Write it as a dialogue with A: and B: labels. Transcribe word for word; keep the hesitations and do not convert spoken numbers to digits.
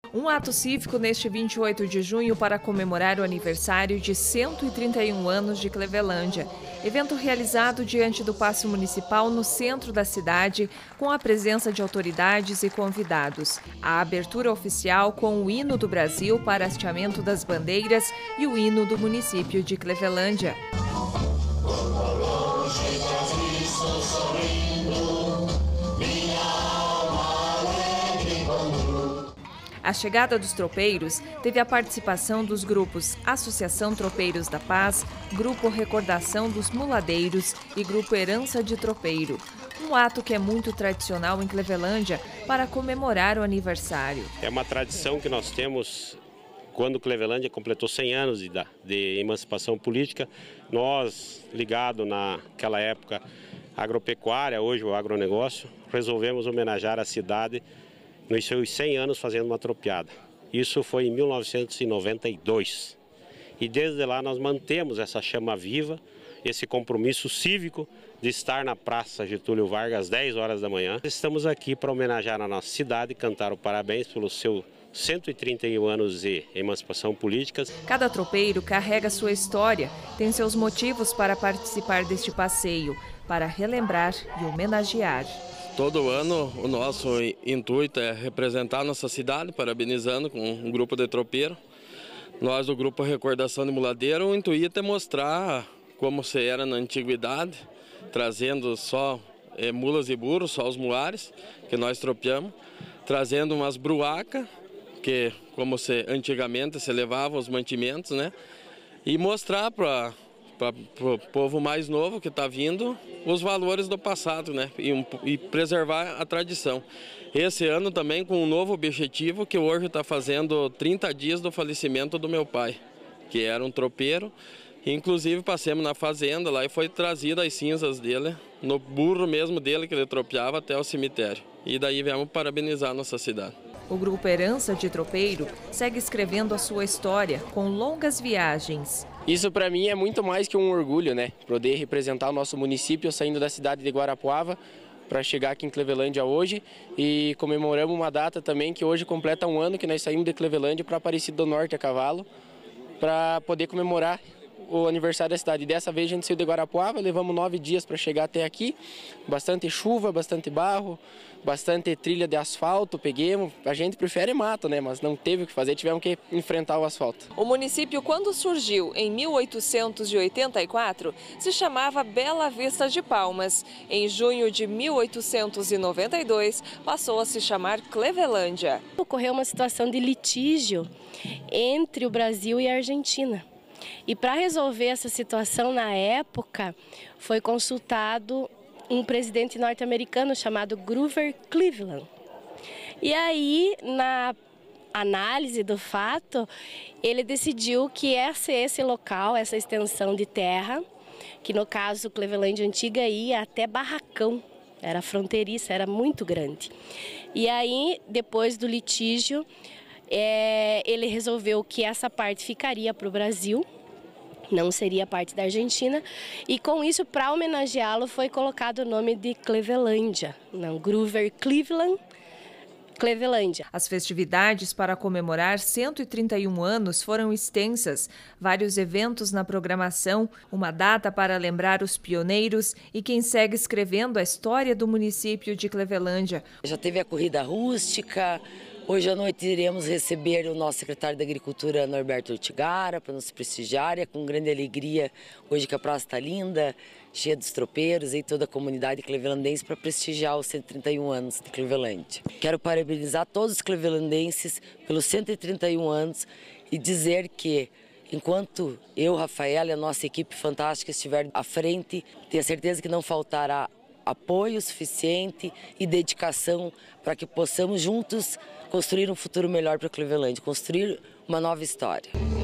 A: Um ato cívico neste vinte e oito de junho para comemorar o aniversário de cento e trinta e um anos de Clevelândia. Evento realizado diante do Paço Municipal no centro da cidade, com a presença de autoridades e convidados. A abertura oficial com o hino do Brasil para hasteamento das bandeiras e o hino do município de Clevelândia. A chegada dos tropeiros teve a participação dos grupos Associação Tropeiros da Paz, Grupo Recordação dos Muladeiros e Grupo Herança de Tropeiro. Um ato que é muito tradicional em Clevelândia para comemorar o aniversário.
B: É uma tradição que nós temos quando Clevelândia completou cem anos de, de emancipação política. Nós, ligados naquela época agropecuária, hoje o agronegócio, resolvemos homenagear a cidade nos seus cem anos fazendo uma tropeada. Isso foi em mil novecentos e noventa e dois. E desde lá nós mantemos essa chama viva, esse compromisso cívico de estar na Praça Getúlio Vargas às dez horas da manhã. Estamos aqui para homenagear a nossa cidade e cantar o parabéns pelo seu cento e trinta e um anos de emancipação política.
A: Cada tropeiro carrega sua história, tem seus motivos para participar deste passeio, para relembrar e homenagear.
C: Todo ano o nosso intuito é representar a nossa cidade, parabenizando com um grupo de tropeiro. Nós do Grupo Recordação de Muladeiro, o intuito é mostrar como se era na antiguidade, trazendo só é, mulas e burros, só os mulares que nós tropeamos, trazendo umas bruacas, que como se antigamente se levava os mantimentos, né? E mostrar para para o povo mais novo que está vindo os valores do passado, né? E, um, e preservar a tradição. Esse ano também com um novo objetivo, que hoje está fazendo trinta dias do falecimento do meu pai, que era um tropeiro. Inclusive passamos na fazenda lá e foi trazido as cinzas dele, no burro mesmo dele que ele tropeava, até o cemitério. E daí viemos parabenizar a nossa cidade.
A: O Grupo Herança de Tropeiro segue escrevendo a sua história com longas viagens.
D: Isso para mim é muito mais que um orgulho, né? Poder representar o nosso município saindo da cidade de Guarapuava para chegar aqui em Clevelândia hoje, e comemoramos uma data também que hoje completa um ano que nós saímos de Clevelândia para Aparecida do Norte a cavalo, para poder comemorar o aniversário da cidade. Dessa vez a gente saiu de Guarapuava, levamos nove dias para chegar até aqui, bastante chuva, bastante barro, bastante trilha de asfalto, peguemos. A gente prefere mato, né? Mas não teve o que fazer, tivemos que enfrentar o asfalto.
A: O município, quando surgiu em mil oitocentos e oitenta e quatro, se chamava Bela Vista de Palmas. Em junho de mil oitocentos e noventa e dois, passou a se chamar Clevelândia.
E: Ocorreu uma situação de litígio entre o Brasil e a Argentina. E para resolver essa situação, na época, foi consultado um presidente norte-americano chamado Grover Cleveland. E aí, na análise do fato, ele decidiu que esse, esse local, essa extensão de terra, que no caso Clevelândia Antiga ia até Barracão, era fronteiriça, era muito grande. E aí, depois do litígio, É, ele resolveu que essa parte ficaria para o Brasil, não seria parte da Argentina, e com isso, para homenageá-lo, foi colocado o nome de Clevelândia, não, Grover Cleveland, Clevelândia.
A: As festividades para comemorar cento e trinta e um anos foram extensas, vários eventos na programação, uma data para lembrar os pioneiros e quem segue escrevendo a história do município de Clevelândia.
F: Já teve a corrida rústica. Hoje à noite iremos receber o nosso secretário da Agricultura, Norberto Ortigara, para nos prestigiar. É com grande alegria hoje que a praça está linda, cheia dos tropeiros e toda a comunidade clevelandense para prestigiar os cento e trinta e um anos de Clevelândia. Quero parabenizar todos os clevelandenses pelos cento e trinta e um anos e dizer que, enquanto eu, Rafaela e a nossa equipe fantástica estiver à frente, tenho certeza que não faltará apoio suficiente e dedicação para que possamos juntos construir um futuro melhor para Clevelândia, construir uma nova história.